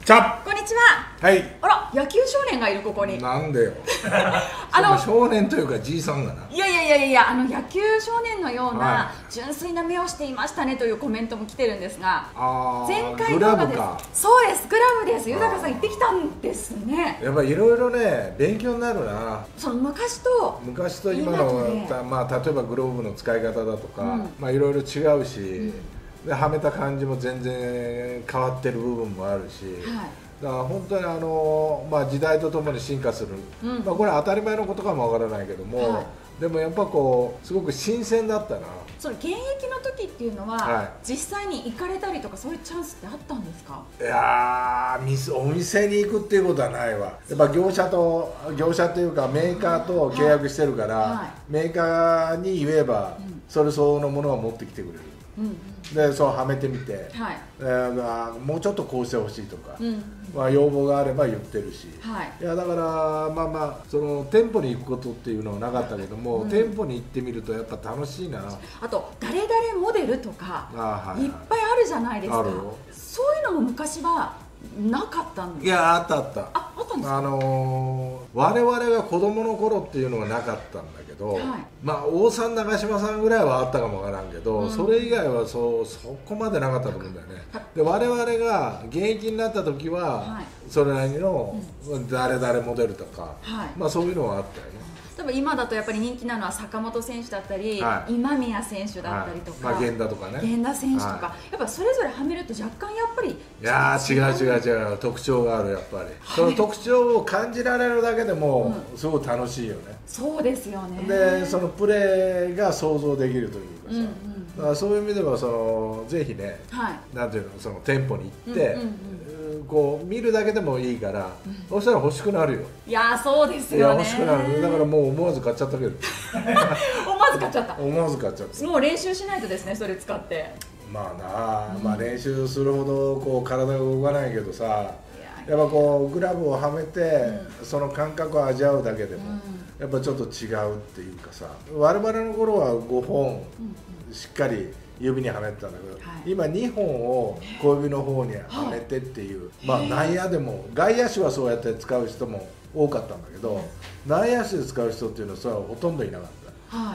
チャッこんにちは。 はい。 あら、野球少年がいるここに。 なんでよ。少年というかじいさんがな。 いや野球少年のような純粋な目をしていましたねというコメントも来てるんですが、前回動画です。そうです、グラブです。豊さん行ってきたんですね。 やっぱいろいろね、勉強になるな。 その昔と今の、まあ例えばグローブの使い方だとか、まあいろいろ違うし、ではめた感じも全然変わってる部分もあるし。だから本当にまあ、時代とともに進化する、まあこれは当たり前のことかもわからないけども、でもやっぱこうすごく新鮮だったな。 その現役の時っていうのは、実際に行かれたりとかそういうチャンスってあったんですか？ いやー、お店に行くっていうことはないわ。やっぱ業者っていうかメーカーと契約してるから、メーカーに言えば、それ相応のものは持ってきてくれる。でそうはめてみて、もうちょっとこうしてほしいとか、まあ要望があれば言ってるし、いやだからまあその店舗に行くことっていうのはなかったけども、店舗に行ってみるとやっぱ楽しいな。 あと誰々モデルとかいっぱいあるじゃないですか。そういうのも昔はなかったんですか？ いや、あった。 あったんですか？ 我々が子供の頃っていうのはなかったんだけど、まあ王さん長嶋さんぐらいはあったかもわからんけど、それ以外はそこまでなかったと思うんだよね。で我々が現役になった時は、それなりの誰々モデルとか、まあそういうのはあったよね。 多分今だとやっぱり人気なのは坂本選手だったり、今宮選手だったりとか、 源田とかね、 源田選手とか、やっぱそれぞれはめると若干やっぱり、いやー違う特徴がある。やっぱりその特徴を感じられるだけでもすごく楽しいよね。 そうですよね。 でそのプレーが想像できるというかさ、だからそういう意味ではぜひね、なんていうの、その店舗に行ってこう見るだけでもいいから、そしたら欲しくなるよ。 いやそうですよね。 欲しくなる。だからもう思わず買っちゃったけど思わず買っちゃった。 もう練習しないとですね、それ使って。 まあな、まあ練習するほどこう体が動かないけどさ、やっぱこうグラブをはめてその感覚を味わうだけでもやっぱちょっと違うっていうかさ、我々の頃は5本しっかり指にはめてたんだけど、今2本を小指の方にはめてっていう、まあ内野でも外野手はそうやって使う人も多かったんだけど、内野手で使う人っていうのはそれはほとんどいなかった。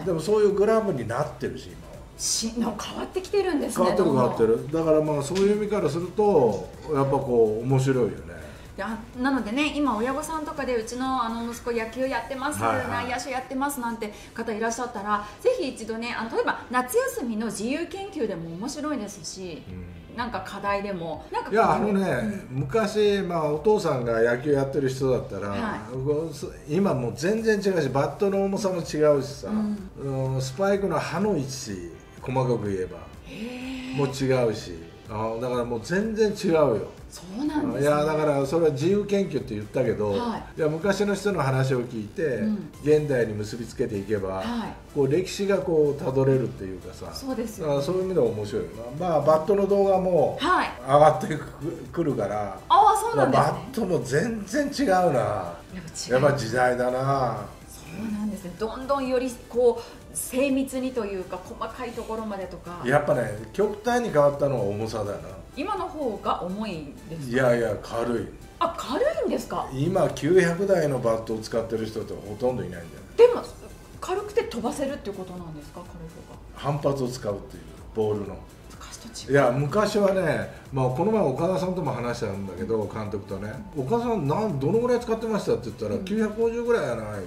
でもそういうグラブになってるし、 今は変わってきてるんですね。 変わってる。だからまあそういう意味からするとやっぱこう面白いよね。 なのでね、今親御さんとかでうちの息子野球やってます、内野手やってますなんて方いらっしゃったら、ぜひ一度ね、例えば夏休みの自由研究でも面白いですし、なんか課題でもいや昔、まあ、お父さんが野球やってる人だったら、今もう全然違うし、バットの重さも違うしさ、スパイクの刃の位置細かく言えばもう違うし、だからもう全然違うよ。 そうなんですね。 いやだからそれは自由研究って言ったけど、いや昔の人の話を聞いて、現代に結びつけていけば、こう歴史がこうたどれるっていうかさ、 そうですよ、 そういう意味では面白いよな。まあバットの動画も上がってくるから、 そうなんですね。 バットも全然違うな。やっぱ時代だな。 そうなんですね。どんどんよりこう精密にというか細かいところまでとか、 やっぱね極端に変わったのは重さだよな。 今の方が重いんですか？ いや軽い。 軽いんですか？ 今900台のバットを使ってる人ってほとんどいないんだよね。 でも軽くて飛ばせるっていうことなんですか？軽い方が反発を使うっていうボールの。 昔と違う。 いや昔はね、まあ、この前岡田さんとも話したんだけど、監督とね、岡田さんどのぐらい使ってましたって言ったら、950ぐらいやなって、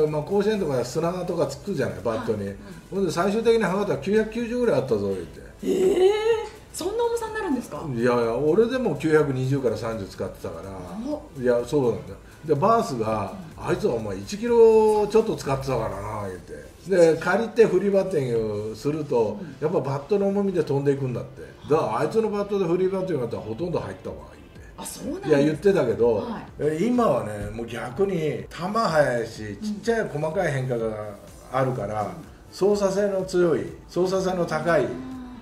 まあ、甲子園とか砂とかつくじゃないバットに、ほんで最終的に測ったら990ぐらいあったぞ言って。 そんな重さになるんですか？ いや俺でも920から30使ってたから。いやそうなんだよ。でバースが、あいつはお前1キロちょっと使ってたからな言って、で借りてフリーバッティングすると、やっぱバットの重みで飛んでいくんだって。だからあいつのバットでフリーバッティングだったらほとんど入ったわ言って。 そうなんです。 いや言ってたけど、今はねもう逆に球速いし、ちっちゃい細かい変化があるから、操作性の強い、操作性の高い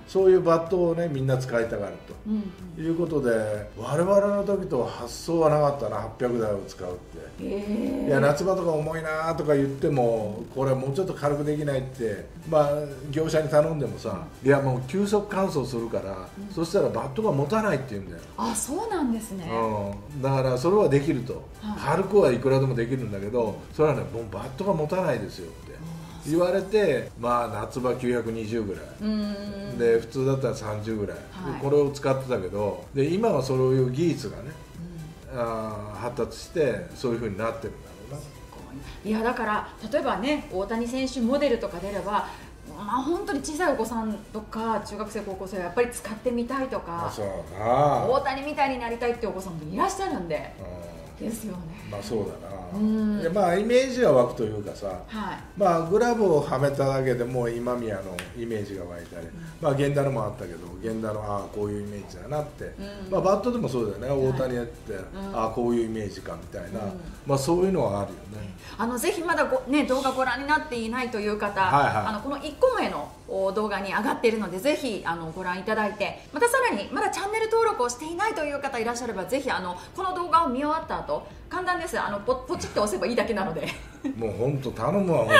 そういうバットをねみんな使いたがるということで、我々の時と発想はなかったな、800台を使うって。いや夏場とか重いなとか言っても、これもうちょっと軽くできないって、まあ業者に頼んでもさ、いやもう急速乾燥するから、そしたらバットが持たないって言うんだよ。 あ、そうなんですね。 だからそれはできると、軽くはいくらでもできるんだけど、それはねもうバットが持たないですよって言われて、まあ夏場920ぐらいで、普通だったら30ぐらい、これを使ってたけど、で今はそういう技術がね、発達してそういう風になってるんだろうな。 いやだから例えばね、大谷選手モデルとか出れば、まあ本当に小さいお子さんとか中学生高校生はやっぱり使ってみたいとか、 そうな、 大谷みたいになりたいってお子さんもいらっしゃるんで、ですよね。 まあそうだな。でまあイメージが湧くというかさ、まあグラブをはめただけでもう今宮のイメージが湧いたり、まあ源田のもあったけど、源田のああこういうイメージだなって、まあバットでもそうだよね、大谷やってああこういうイメージかみたいな、まあそういうのはあるよね。 ぜひまだね動画ご覧になっていないという方、この1個目の動画に上がっているので、ぜひご覧いただいて、またさらにまだチャンネル登録をしていないという方いらっしゃれば、ぜひこの動画を見終わった後、簡単です、ポチッと押せばいいだけなのでもう本当頼むわほんまに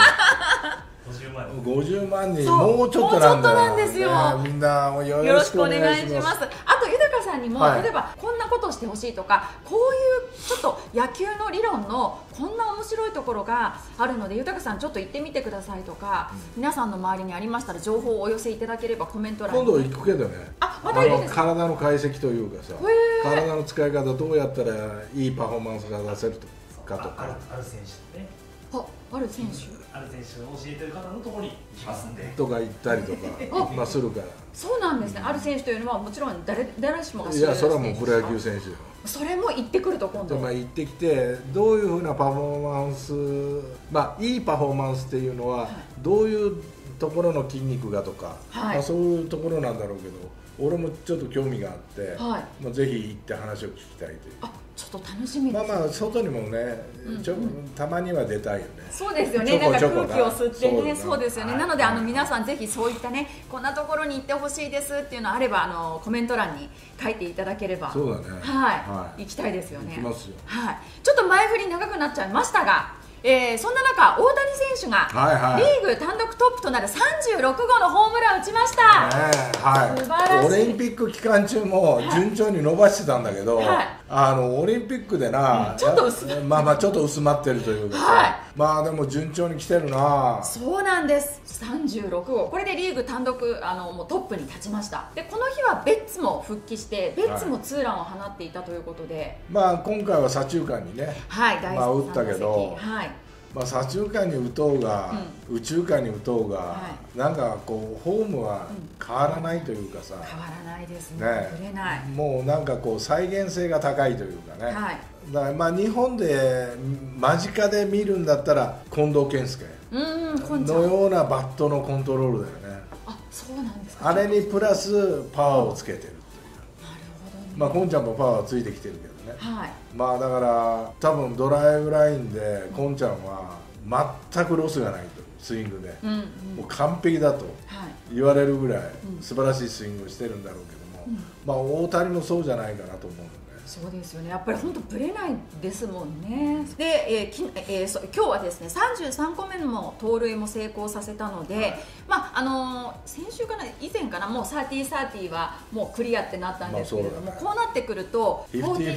50万人、もうちょっとなんですよ。 みんなよろしくお願いします。 あと豊さんにも、例えばこんなことをしてほしいとか、こういうちょっと野球の理論のこんな面白いところがあるので豊さんちょっと行ってみてくださいとか、皆さんの周りにありましたら情報をお寄せいただければコメント欄に。 今度行くけどね、 またいいですか。 体の解析というかさ、体の使い方どうやったらいいパフォーマンスが出せるかとか、 ある選手ね、 ある選手を教えてる方のところに行きますんでとか行ったりとかまあするから。 そうなんですね。ある選手というのはもちろん誰しもが知る。いやそれはもうプロ野球選手よ。 それも行ってくると今度。 まあ行ってきて、どういうふうなパフォーマンス、まあいいパフォーマンスっていうのはどういうところの筋肉がとか、まあそういうところなんだろうけど、俺もちょっと興味があって、まあぜひ行って話を聞きたいという。 ちょっと楽しみです。 まあ外にもね、たまには出たいよね。 そうですよね。なんか空気を吸ってね、そうですよね。なので皆さんぜひそういったね、こんなところに行ってほしいですっていうのあればコメント欄に書いていただければ、 そうだね。 行きたいですよね。 行きますよ。 ちょっと前振り長くなっちゃいましたが。そんな中、大谷選手がリーグ単独トップとなる36号のホームランを打ちました。素晴らしい。 オリンピック期間中も順調に伸ばしてたんだけど、オリンピックでな、 ちょっと薄まってるというかさ、まあでも順調に来てるな。 そうなんです。36号、これでリーグ単独もうトップに立ちました。でこの日はベッツも復帰して、ベッツもツーランを放っていたということで、 まあ今回は左中間にね、まあ打ったけど、まあ左中間に打とうが、右中間に打とうが、なんかこうフォームは変わらないというかさ、 変わらないですね。ぶれない。 もうなんかこう再現性が高いというかね。だからまあ日本で間近で見るんだったら近藤健介のようなバットのコントロールだよね。 そうなんですか。 あれにプラスパワーをつけてるっていう。まあこんちゃんもパワーついてきてるけどね。まあだから多分ドライブラインでこんちゃんは全くロスがないと、スイングでもう完璧だと言われるぐらい素晴らしいスイングをしてるんだろうけども、まあ大谷もそうじゃないかなと思う。 そうですよね。やっぱり本当ぶれないですもんね。で、今日はですね33個目の盗塁も成功させたので、まあ先週かな以前かな、もう30-30はもうクリアってなったんですけれども、こうなってくると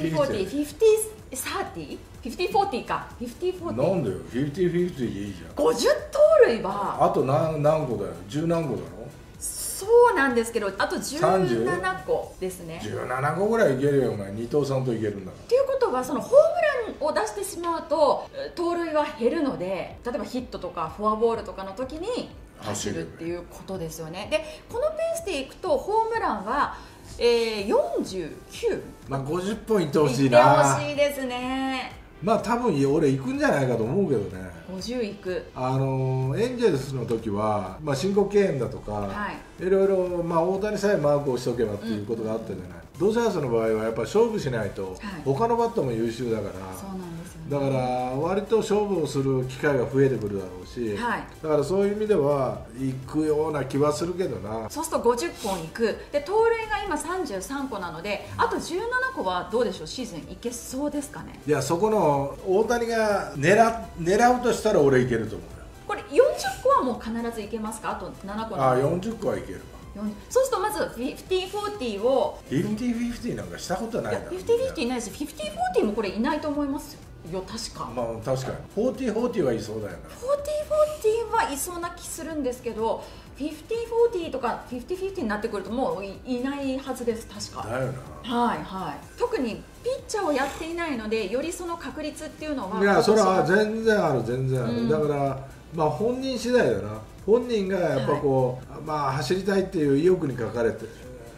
40-40、50-30、50-40か、50-40。 なんだよ、50-50でいいじゃん。 50盗塁はあと何個だよ、10何個だろ。 そうなんですけど、あと17個ですね。 17個ぐらいいけるよ、お前。2投3投いけるんだから。 ということは、そのホームランを出してしまうと盗塁は減るので、例えばヒットとかフォアボールとかの時に走るっていうことですよね。でこのペースでいくとホームランは、49、 まあ50本いってほしいな。 いってほしいですね。 まあ多分俺行くんじゃないかと思うけどね。 50いく。 エンジェルスの時は、まあ、申告敬遠だとか、いろいろ、まあ、大谷さえマークをしとけばっていうことがあったじゃない。ドジャースの場合はやっぱり勝負しないと、他のバッターも優秀だから、 そうなんですよね。 だから割と勝負をする機会が増えてくるだろうし、 はい、 だからそういう意味では行くような気はするけどな。 そうすると50本いくで、盗塁が今33個なので、あと17個はどうでしょう、シーズンいけそうですかね。 いや、そこの大谷が狙うとしたら俺いけると思うよ。 これ40個はもう必ずいけますか？あと7個なので。 40個はいけるわ。 そうするとまず50-40を 50-50なんかしたことないだろ。 50-50ないし、50-40もこれいないと思いますよ、確か。 まあ確かに40-40はいそうだよな。 40-40はいそうな気するんですけど、50-40とか50-50になってくるともういないはずです、確か。 だよな。 はいはい。特にピッチャーをやっていないので、よりその確率っていうのは。 いや、それは全然ある、全然ある。だからまあ本人次第だな。本人がやっぱこう、まあ走りたいっていう意欲に駆られて、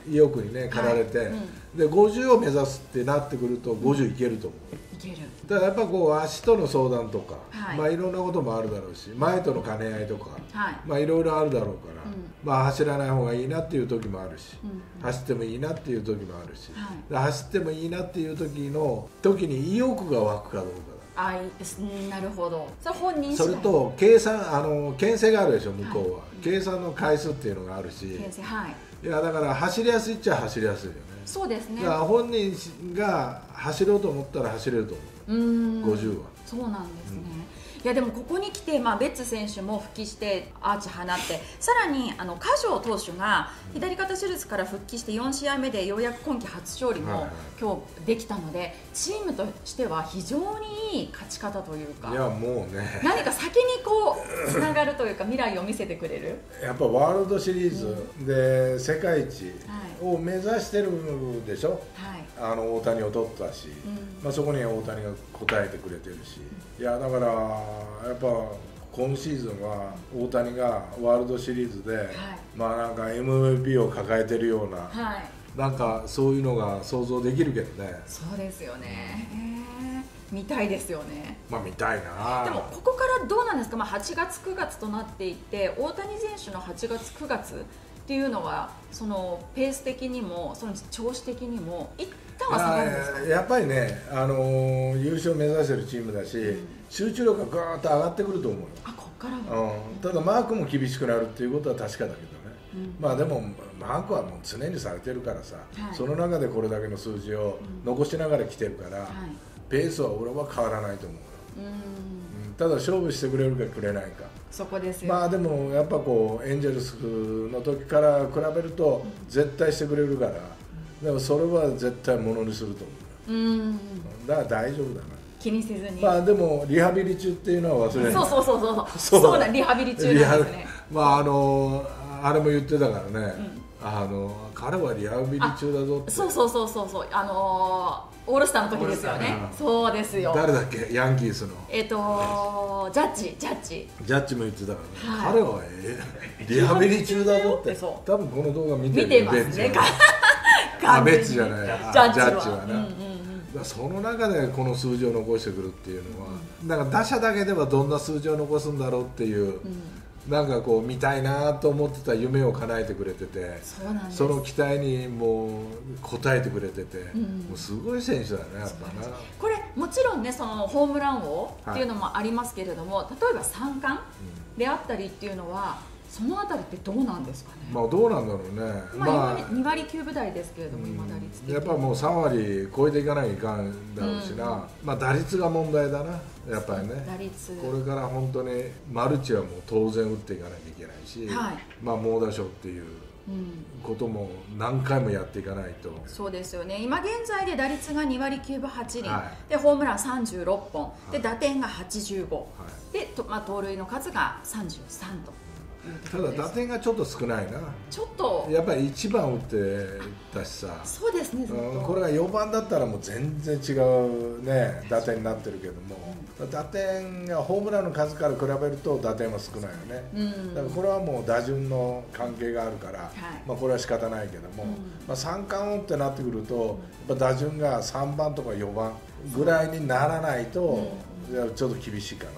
で50を目指すってなってくると50いけると思う。 いける。 ただやっぱこう足との相談とか、 はい、 まあいろんなこともあるだろうし、前との兼ね合いとか、 はい、まあいろいろあるだろうから、まあ走らない方がいいなっていう時もあるし、走ってもいいなっていう時もあるし、走ってもいいなっていう時に意欲が湧くかどうかだ。 なるほど。それ本人次第。 それと牽制があるでしょ、向こうは。計算の回数っていうのがあるし、 はい、 いやだから走りやすいっちゃ走りやすいよね。 そうですね。 だから本人が走ろうと思ったら走れると思う。50は。 そうなんですね。いやでもここに来て、ベッツ選手も復帰してアーチ放って、さらに加条投手が左肩手術から復帰して4試合目でようやく今季初勝利も今日できたので、チームとしては非常にいい勝ち方というか、 いやもうね、 何か先にこうつながるというか未来を見せてくれる。 やっぱワールドシリーズで世界一を目指してるでしょ。はい、大谷を取ったし、そこには大谷が応えてくれてるし、いやだからやっぱ今シーズンは大谷がワールドシリーズで、なんか MVP を抱えてるような、なんかそういうのが想像できるけどね。 そうですよね。見たいですよね。 見たいな。 でもここからどうなんですか。8月9月となっていて、大谷選手の8月9月っていうのはそのペース的にもその調子的にも一旦は下がるんですか。 やっぱりね、優勝目指してるチームだし、集中力がガーッと上がってくると思うよ。 ここからは。 ただマークも厳しくなるっていうことは確かだけどね。でもマークはもう常にされてるからさ、その中でこれだけの数字を残しながら来てるから、ペースは俺は変わらないと思う。ただ勝負してくれるかくれないか、 そこですよ。 でもやっぱこうエンジェルスの時から比べると絶対してくれるから、でもそれは絶対ものにすると思う。だから大丈夫だな。 気にせずに。 でもリハビリ中っていうのは忘れない。 そうだ、リハビリ中なんですね。 あれも言ってたからね、彼はリハビリ中だぞって。 そうオールスターの時ですよね。そうですよ。 誰だっけ、ヤンキースのジャッジも言ってたからね、彼はリハビリ中だぞって。多分この動画見てるよ、 見てますね。 ベッツじゃない、ジャッジはな。その中でこの数字を残してくるっていうのは、なんか打者だけではどんな数字を残すんだろうっていう、なんかこう見たいなと思ってた夢を叶えてくれてて、その期待にもう応えてくれてて、もうすごい選手だよね、やっぱな。 これもちろんね、そのホームラン王っていうのもありますけれども、例えば三冠であったりっていうのはそのあたりってどうなんですかね。 どうなんだろうね。 2割9分台ですけれども、今打率的にやっぱもう3割超えていかないといかんだろうしな。打率が問題だな、やっぱりね。 打率これから本当にマルチはもう当然打っていかなきゃいけないし、猛打賞っていうことも何回もやっていかないと。 そうですよね。今現在で打率が2割9分8厘、でホームラン36本、で打点が85、で盗塁の数が33と。 ただ打点がちょっと少ないな。ちょっとやっぱり1番打ってたしさ。 そうですね。 これが4番だったらもう全然違うね、打点になってるけども、打点がホームランの数から比べると打点は少ないよね。だからこれはもう打順の関係があるから、これは仕方ないけども、三冠王ってなってくるとやっぱ打順が3番とか4番ぐらいにならないとちょっと厳しいかなと。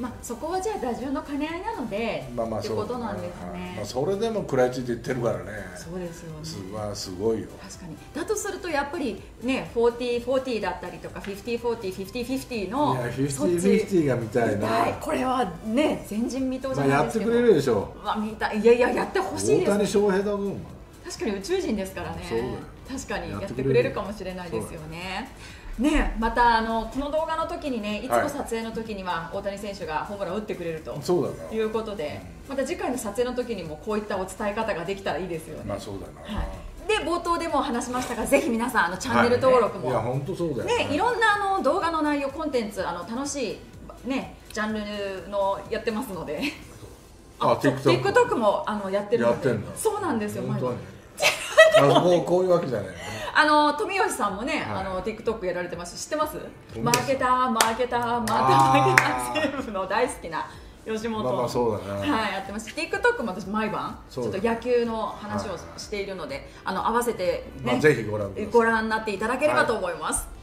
まあそこはじゃあ打順の兼ね合いなので、ってことなんですね。 まあそれでも食らいついていってるからね。 そうですよね。 すごいよ。 確かに。だとするとやっぱりね、40-40だったりとか50-40、50-50の 50-50が見たいな。 これはね、前人未到じゃないですけど。 やってくれるでしょ。 見たい。いやいや、やってほしいです。 大谷翔平だぞ。 確かに宇宙人ですからね。 そうだよ。 確かにやってくれるかもしれないですよね。ね、またこの動画の時にね、いつも撮影の時には大谷選手がホームランを打ってくれるということで、また次回の撮影の時にもこういったお伝え方ができたらいいですよね。 まあそうだな。 で冒頭でも話しましたが、ぜひ皆さんチャンネル登録も、 いや本当そうだよね。 いろんな動画の内容コンテンツ楽しいねジャンルのやってますので、TikTok もやってるので、そうなんですよ。 こういうわけじゃない。 富吉さんもね、TikTok やられてますし、知ってます？マーケター西武の大好きな吉本、やってます。TikTok も私毎晩ちょっと野球の話をしているので、合わせてね、 ぜひご覧になっていただければと思います。